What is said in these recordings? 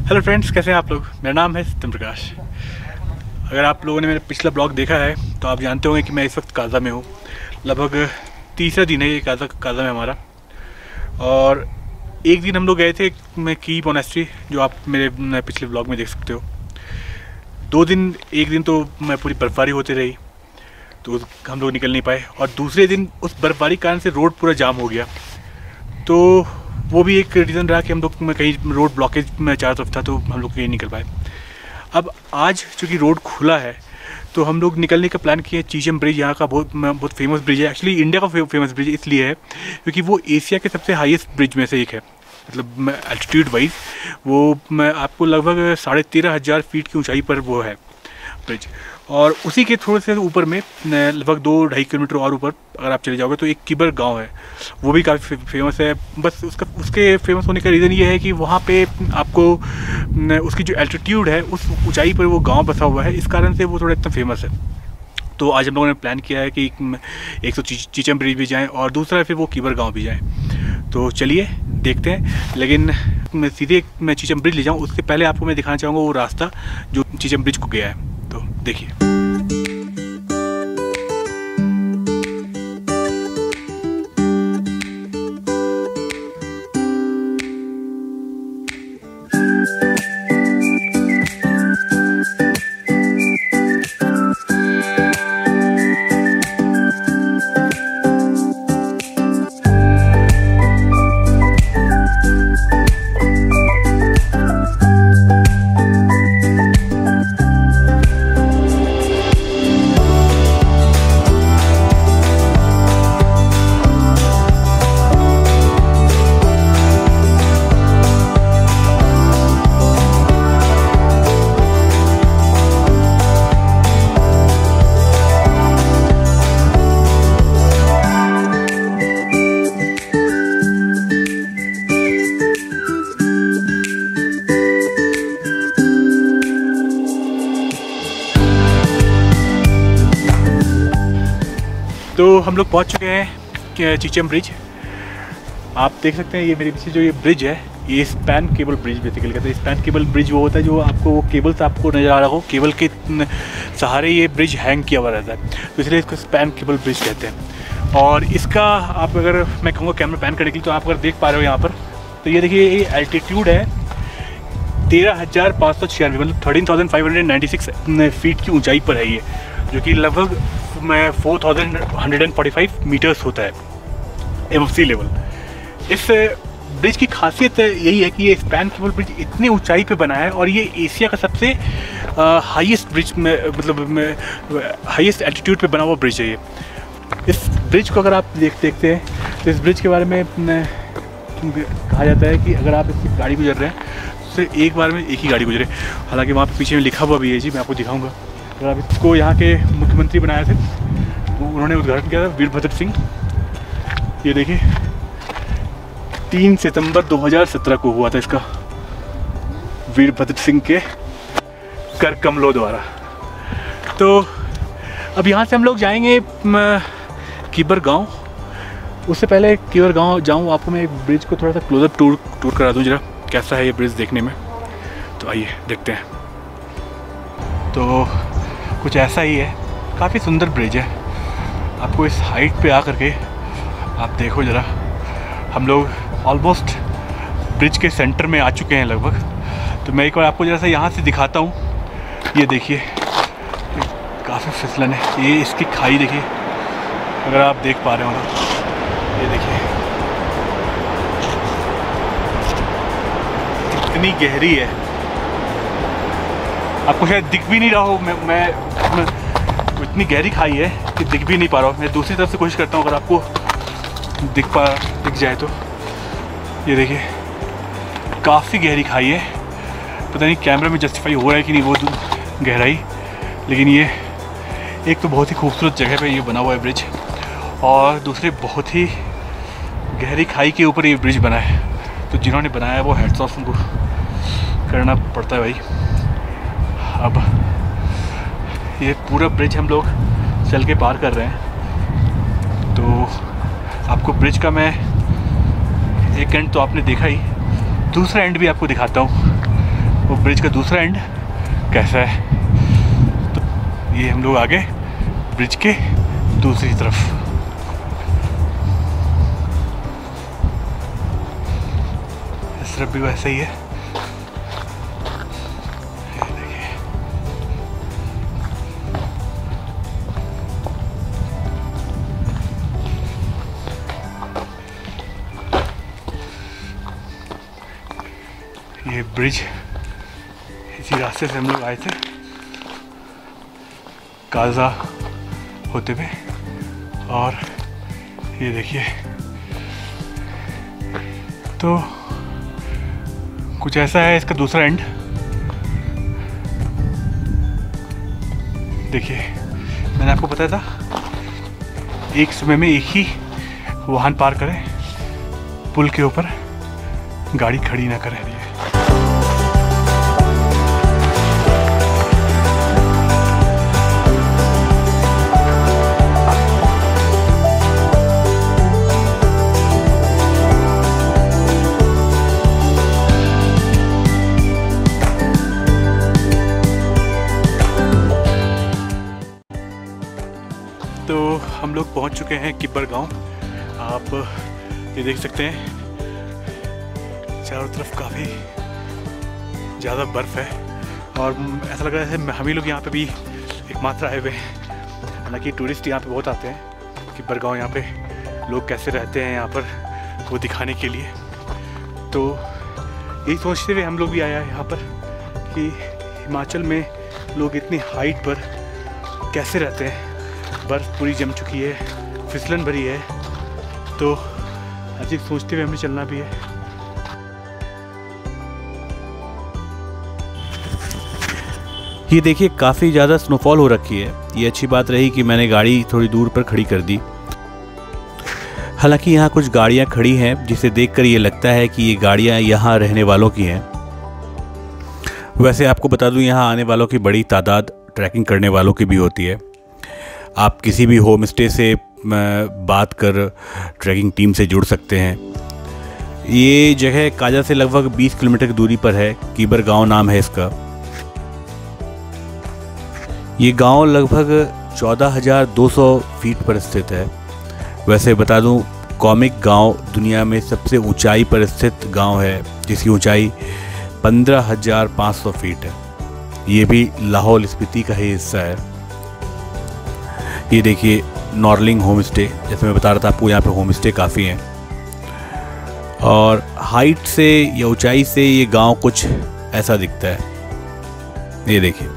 Hello friends, कैसे हैं आप लोग। मेरा नाम है सत्यम प्रकाश। अगर आप लोगों ने मेरा पिछला ब्लॉग देखा है तो आप जानते होंगे कि मैं इस वक्त काजा में हूँ। लगभग तीसरा दिन है ये काजा में हमारा। और एक दिन हम लोग गए थे मैं की मोनेस्ट्री, जो आप मेरे पिछले ब्लॉग में देख सकते हो। 2 दिन, एक दिन तो मैं पूरी बर्फ़बारी होती रही तो हम लोग निकल नहीं पाए, और दूसरे दिन उस बर्फ़बारी के कारण से रोड पूरा जाम हो गया। तो वो भी एक रीज़न रहा कि हम लोग कहीं रोड ब्लॉकेज में चारों तरफ था, तो हम लोग कहीं निकल पाए। अब आज चूँकि रोड खुला है तो हम लोग निकलने का प्लान किए। चीचम ब्रिज यहाँ का बहुत फेमस ब्रिज है। एक्चुअली इंडिया का फेमस ब्रिज इसलिए है क्योंकि वो एशिया के सबसे हाईएस्ट ब्रिज में से एक है। मतलब एल्टीट्यूड वाइज वो आपको लगभग 13,500 फीट की ऊंचाई पर वो है ब्रिज। और उसी के थोड़े से ऊपर में लगभग 2-2.5 किलोमीटर और ऊपर अगर आप चले जाओगे तो एक किबर गांव है, वो भी काफ़ी फेमस है। बस उसके फेमस होने का रीज़न ये है कि वहाँ पे आपको उसकी जो एल्टीट्यूड है उस ऊंचाई पर वो गांव बसा हुआ है, इस कारण से वो थोड़ा इतना फेमस है। तो आज हम लोगों ने प्लान किया है कि एक तो चीचम ब्रिज भी जाएँ और दूसरा फिर वो किबर गाँव भी जाएँ। तो चलिए देखते हैं। लेकिन मैं सीधे मैं चीचम ब्रिज ले जाऊँ उससे पहले आपको मैं दिखाना चाहूँगा वो रास्ता जो चीचम ब्रिज को गया है। तो देखिए। तो हम लोग पहुंच चुके हैं चीचम ब्रिज। आप देख सकते हैं ये मेरे पीछे जो ये ब्रिज है ये स्पैन केबल ब्रिज बेसिकली कहते हैं। स्पैन केबल ब्रिज वो होता है जो आपको वो केबल से आपको नज़र आ रहा हो, केबल के सहारे ये ब्रिज हैंग किया हुआ रहता है, तो इसलिए इसको स्पैन केबल ब्रिज कहते हैं। और इसका आप अगर मैं कहूँगा कैमरा पैन करने के लिए तो आप अगर देख पा रहे हो यहाँ पर, तो ये देखिए ये एल्टीट्यूड है 13,596 मतलब 13,596 फीट की ऊँचाई पर है ये, जो कि लगभग 4,145 मीटर्स होता है एबव सी लेवल। इस ब्रिज की खासियत यही है कि ये स्पैन केबल ब्रिज इतनी ऊंचाई पे बना है और ये एशिया का सबसे हाईएस्ट ब्रिज में मतलब हाईएस्ट एल्टीट्यूड पे बना हुआ ब्रिज है ये। इस ब्रिज को अगर आप देखते हैं तो इस ब्रिज के बारे में कहा जाता है कि अगर आप इसकी गाड़ी गुजर रहे हैं तो एक बार में एक ही गाड़ी गुजरे। हालांकि वहाँ पीछे में लिखा हुआ भी है जी, मैं आपको दिखाऊँगा। अगर आप इसको यहाँ के मुख्यमंत्री बनाए थे वो उन्होंने उद्घाटन किया था, वीरभद्र सिंह। ये देखिए 3 सितंबर 2017 को हुआ था इसका, वीरभद्र सिंह के कर कमलों द्वारा। तो अब यहाँ से हम लोग जाएंगे किबर गांव। उससे पहले किबर गांव जाऊँ आपको मैं ब्रिज को थोड़ा सा क्लोजअप टूर करा दूँ जरा कैसा है ये ब्रिज देखने में। तो आइए देखते हैं। तो कुछ ऐसा ही है, काफ़ी सुंदर ब्रिज है। आपको इस हाइट पे आ करके आप देखो ज़रा, हम लोग ऑलमोस्ट ब्रिज के सेंटर में आ चुके हैं लगभग। तो मैं एक बार आपको ज़रा सा यहाँ से दिखाता हूँ। ये देखिए काफ़ी फिसलन है, ये इसकी खाई देखिए अगर आप देख पा रहे हो तो। ये देखिए इतनी गहरी है, आपको शायद दिख भी नहीं रहा हो। मैं इतनी गहरी खाई है कि दिख भी नहीं पा रहा हूँ। मैं दूसरी तरफ से कोशिश करता हूँ अगर आपको दिख जाए तो। ये देखिए काफ़ी गहरी खाई है, पता नहीं कैमरा में जस्टिफाई हो रहा है कि नहीं वो गहराई। लेकिन ये एक तो बहुत ही खूबसूरत जगह पे ये बना हुआ है ब्रिज, और दूसरे बहुत ही गहरी खाई के ऊपर ये ब्रिज बना है। तो जिन्होंने बनाया वो हेड्स ऑफ उनको करना पड़ता है भाई। अब ये पूरा ब्रिज हम लोग चल के पार कर रहे हैं। तो आपको ब्रिज का मैं एक एंड तो आपने देखा ही, दूसरा एंड भी आपको दिखाता हूँ। वो ब्रिज का दूसरा एंड कैसा है। तो ये हम लोग आगे ब्रिज के दूसरी तरफ। इस तरफ भी वैसे ही है। ये ब्रिज इसी रास्ते से हम लोग आए थे काजा होते हुए। और ये देखिए, तो कुछ ऐसा है इसका दूसरा एंड। देखिए, मैंने आपको बताया था एक समय में एक ही वाहन पार करें, पुल के ऊपर गाड़ी खड़ी ना करें। तो हम लोग पहुंच चुके हैं किब्बर गांव। आप ये देख सकते हैं चारों तरफ काफ़ी ज़्यादा बर्फ़ है और ऐसा लग रहा है जैसे हम ही लोग यहाँ पे भी एकमात्र आए हुए हैं। हालांकि टूरिस्ट यहाँ पे बहुत आते हैं किब्बर गांव, यहाँ पे लोग कैसे रहते हैं यहाँ पर वो दिखाने के लिए। तो यही सोचते हुए हम लोग भी आया है यहाँ पर कि हिमाचल में लोग इतनी हाइट पर कैसे रहते हैं। बर्फ़ पूरी जम चुकी है, फिसलन भरी है, तो अजीब सोचते हुए हमें चलना भी है। ये देखिए, काफ़ी ज़्यादा स्नोफॉल हो रखी है। ये अच्छी बात रही कि मैंने गाड़ी थोड़ी दूर पर खड़ी कर दी। हालांकि यहाँ कुछ गाड़ियाँ खड़ी हैं जिसे देखकर ये लगता है कि ये गाड़ियाँ यहाँ रहने वालों की हैं। वैसे आपको बता दूँ, यहाँ आने वालों की बड़ी तादाद ट्रैकिंग करने वालों की भी होती है। आप किसी भी होम स्टे से बात कर ट्रैकिंग टीम से जुड़ सकते हैं। ये जगह काजा से लगभग 20 किलोमीटर की दूरी पर है। किब्बर गांव नाम है इसका। ये गांव लगभग 14,200 फीट पर स्थित है। वैसे बता दूं, कॉमिक गांव दुनिया में सबसे ऊंचाई पर स्थित गांव है, जिसकी ऊंचाई 15,500 फीट है। ये भी लाहौल स्पीति का ही हिस्सा है। ये देखिए, नॉर्लिंग होम स्टे, जैसे मैं बता रहा था आपको, यहाँ पे होम स्टे काफ़ी हैं। और हाइट से या ऊंचाई से ये गांव कुछ ऐसा दिखता है। ये देखिए,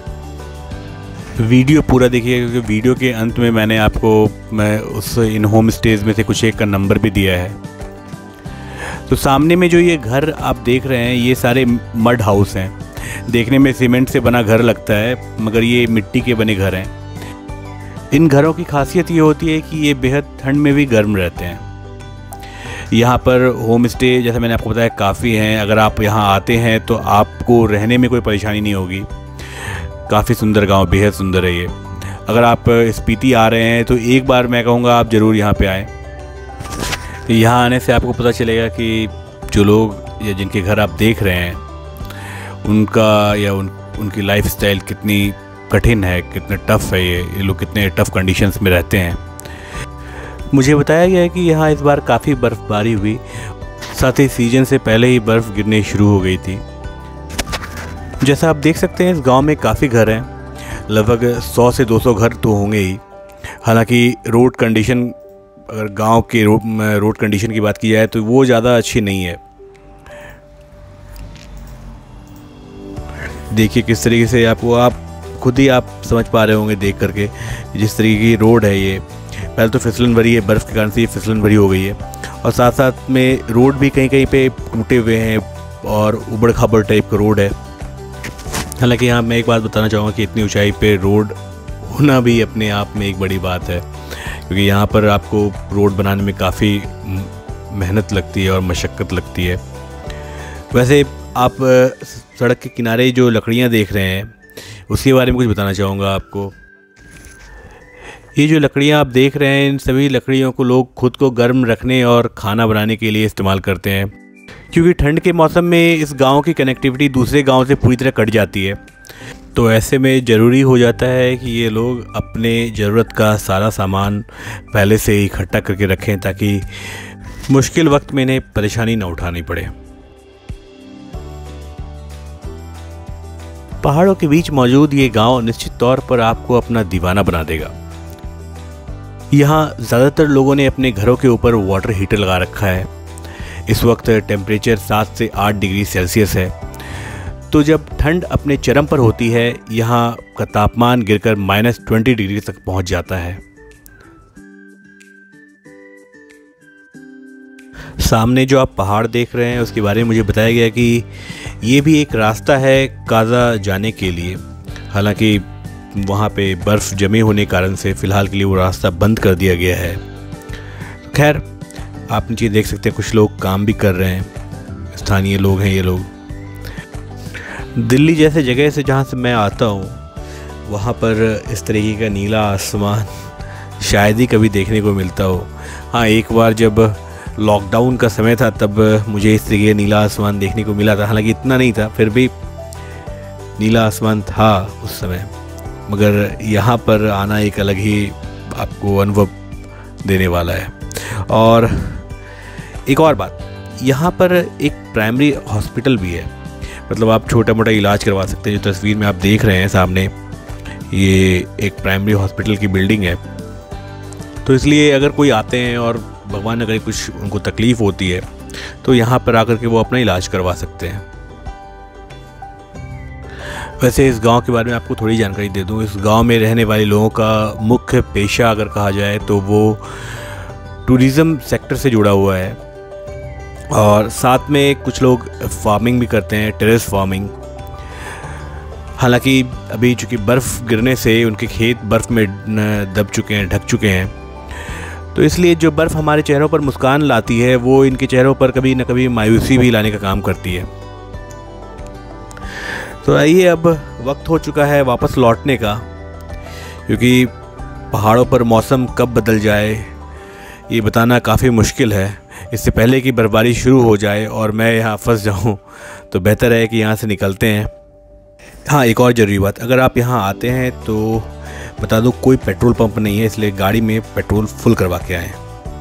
वीडियो पूरा देखिए, क्योंकि वीडियो के अंत में मैंने आपको इन होम स्टेज में से कुछ एक का नंबर भी दिया है। तो सामने में जो ये घर आप देख रहे हैं, ये सारे मड हाउस हैं। देखने में सीमेंट से बना घर लगता है, मगर ये मिट्टी के बने घर हैं। इन घरों की खासियत ये होती है कि ये बेहद ठंड में भी गर्म रहते हैं। यहाँ पर होम स्टे, जैसे मैंने आपको बताया, काफ़ी हैं। अगर आप यहाँ आते हैं तो आपको रहने में कोई परेशानी नहीं होगी। काफ़ी सुंदर गांव, बेहद सुंदर है ये। अगर आप स्पीति आ रहे हैं तो एक बार मैं कहूँगा आप ज़रूर यहाँ पे आएँ। यहाँ आने से आपको पता चलेगा कि जो लोग या जिनके घर आप देख रहे हैं, उनका या उनकी लाइफस्टाइल कितनी कठिन है, कितने टफ़ है। ये लोग कितने टफ़ कंडीशंस में रहते हैं। मुझे बताया गया है कि यहाँ इस बार काफ़ी बर्फ़बारी हुई, साथ ही सीज़न से पहले ही बर्फ़ गिरनी शुरू हो गई थी। जैसा आप देख सकते हैं, इस गांव में काफ़ी घर हैं, लगभग 100 से 200 घर तो होंगे ही। हालांकि रोड कंडीशन, अगर गांव के रोड कंडीशन की बात की जाए तो वो ज़्यादा अच्छी नहीं है। देखिए किस तरीके से आप खुद ही आप समझ पा रहे होंगे देख करके, जिस तरीके की रोड है ये। पहले तो फिसलन भरी है, बर्फ़ के कारण से ये फिसलन भरी हो गई है, और साथ साथ में रोड भी कहीं कहीं पे टूटे हुए हैं और उबड़ खाबड़ टाइप का रोड है। हालांकि यहाँ मैं एक बात बताना चाहूँगा कि इतनी ऊंचाई पे रोड होना भी अपने आप में एक बड़ी बात है, क्योंकि यहाँ पर आपको रोड बनाने में काफ़ी मेहनत लगती है और मशक्क़त लगती है। वैसे आप सड़क के किनारे जो लकड़ियाँ देख रहे हैं, उसके बारे में कुछ बताना चाहूँगा आपको। ये जो लकड़ियाँ आप देख रहे हैं, इन सभी लकड़ियों को लोग खुद को गर्म रखने और खाना बनाने के लिए इस्तेमाल करते हैं। क्योंकि ठंड के मौसम में इस गांव की कनेक्टिविटी दूसरे गांव से पूरी तरह कट जाती है। तो ऐसे में ज़रूरी हो जाता है कि ये लोग अपने ज़रूरत का सारा सामान पहले से ही इकट्ठा करके रखें ताकि मुश्किल वक्त में इन्हें परेशानी न उठानी पड़े। पहाड़ों के बीच मौजूद ये गांव निश्चित तौर पर आपको अपना दीवाना बना देगा। यहाँ ज़्यादातर लोगों ने अपने घरों के ऊपर वाटर हीटर लगा रखा है। इस वक्त टेम्परेचर 7 से 8 डिग्री सेल्सियस है। तो जब ठंड अपने चरम पर होती है, यहाँ का तापमान गिरकर -20 डिग्री तक पहुँच जाता है। सामने जो आप पहाड़ देख रहे हैं उसके बारे में मुझे बताया गया कि ये भी एक रास्ता है काज़ा जाने के लिए। हालांकि वहाँ पे बर्फ़ जमे होने के कारण से फ़िलहाल के लिए वो रास्ता बंद कर दिया गया है। खैर, आप नीचे देख सकते हैं कुछ लोग काम भी कर रहे हैं, स्थानीय लोग हैं ये लोग। दिल्ली जैसे जगह से जहाँ से मैं आता हूँ वहाँ पर इस तरीके का नीला आसमान शायद ही कभी देखने को मिलता हो। हाँ, एक बार जब लॉकडाउन का समय था तब मुझे इस तरीके नीला आसमान देखने को मिला था। हालांकि इतना नहीं था, फिर भी नीला आसमान था उस समय। मगर यहाँ पर आना एक अलग ही आपको अनुभव देने वाला है। और एक और बात, यहाँ पर एक प्राइमरी हॉस्पिटल भी है। मतलब आप छोटा मोटा इलाज करवा सकते हैं। जो तस्वीर में आप देख रहे हैं सामने, ये एक प्राइमरी हॉस्पिटल की बिल्डिंग है। तो इसलिए अगर कोई आते हैं और भगवान न करे कुछ उनको तकलीफ़ होती है तो यहाँ पर आकर के वो अपना इलाज करवा सकते हैं। वैसे इस गांव के बारे में आपको थोड़ी जानकारी दे दूं। इस गांव में रहने वाले लोगों का मुख्य पेशा अगर कहा जाए तो वो टूरिज़्म सेक्टर से जुड़ा हुआ है। और साथ में कुछ लोग फार्मिंग भी करते हैं, टेरेस फार्मिंग। हालांकि अभी चूँकि बर्फ़ गिरने से उनके खेत बर्फ़ में दब चुके हैं, ढक चुके हैं, तो इसलिए जो बर्फ़ हमारे चेहरों पर मुस्कान लाती है वो इनके चेहरों पर कभी न कभी मायूसी भी लाने का काम करती है। तो आइए, अब वक्त हो चुका है वापस लौटने का, क्योंकि पहाड़ों पर मौसम कब बदल जाए ये बताना काफ़ी मुश्किल है। इससे पहले कि बर्फबारी शुरू हो जाए और मैं यहाँ फंस जाऊँ तो बेहतर है कि यहाँ से निकलते हैं। हाँ, एक और ज़रूरी बात, अगर आप यहाँ आते हैं तो बता दो कोई पेट्रोल पंप नहीं है, इसलिए गाड़ी में पेट्रोल फुल करवा के आएँ।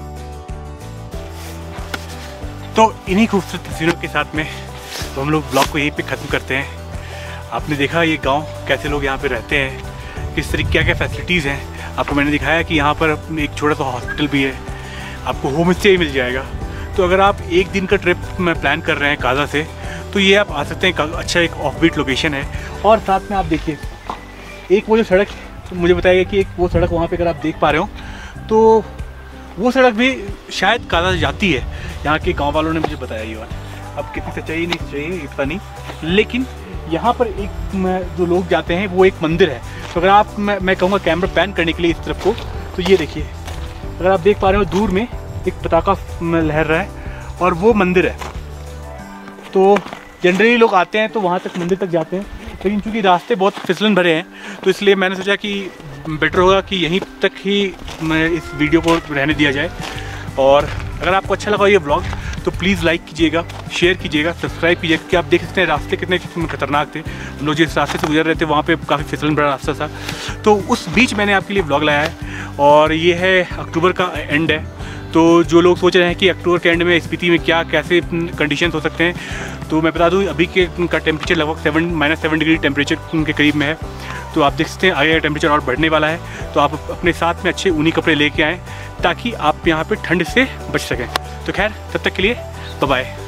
तो इन्हीं खूबसूरत तस्वीरों के साथ में तो हम लोग ब्लॉग को यहीं पे ख़त्म करते हैं। आपने देखा ये गांव कैसे लोग यहाँ पे रहते हैं, किस तरीके क्या क्या फैसिलिटीज़ हैं। आपको मैंने दिखाया कि यहाँ पर एक छोटा सा हॉस्पिटल भी है, आपको होम स्टे मिल जाएगा। तो अगर आप एक दिन का ट्रिप में प्लान कर रहे हैं काज़ा से, तो ये आप आ सकते हैं। अच्छा एक ऑफ बीट लोकेशन है। और साथ में आप देखिए एक वो जो सड़क, तो मुझे बताया गया कि एक वो सड़क वहाँ पे अगर आप देख पा रहे हो तो वो सड़क भी शायद काज़ा जाती है। यहाँ के गांव वालों ने मुझे बताया ये बात। अब कितनी सच्चाई नहीं सच्चाई पता नहीं, लेकिन यहाँ पर एक जो लोग जाते हैं वो एक मंदिर है। तो अगर आप मैं कहूँगा कैमरा पैन करने के लिए इस तरफ को, तो ये देखिए, अगर आप देख पा रहे हो दूर में एक पताका लहर रहा है और वो मंदिर है। तो जनरली लोग आते हैं तो वहाँ तक मंदिर तक जाते हैं, लेकिन चूँकि रास्ते बहुत फिसलन भरे हैं तो इसलिए मैंने सोचा कि बेटर होगा कि यहीं तक ही इस वीडियो को रहने दिया जाए। और अगर आपको अच्छा लगा ये व्लॉग तो प्लीज़ लाइक कीजिएगा, शेयर कीजिएगा, सब्सक्राइब कीजिएगा, क्योंकि आप देख सकते हैं रास्ते कितने खतरनाक थे। हम लोग जिस रास्ते से गुजर रहे थे वहाँ पे काफ़ी फिसलन भरा रास्ता था, तो उस बीच मैंने आपके लिए व्लॉग लाया है। और ये है अक्टूबर का एंड है, तो जो लोग सोच रहे हैं कि अक्टूबर के एंड में स्पीति में क्या कैसे कंडीशंस हो सकते हैं, तो मैं बता दूं अभी के का टेम्परेचर लगभग -7 डिग्री टेम्परेचर के करीब में है। तो आप देख सकते हैं आगे टेम्परेचर और बढ़ने वाला है। तो आप अपने साथ में अच्छे ऊनी कपड़े लेके आएँ ताकि आप यहाँ पे ठंड से बच सकें। तो खैर, तब तक के लिए बाय बाय।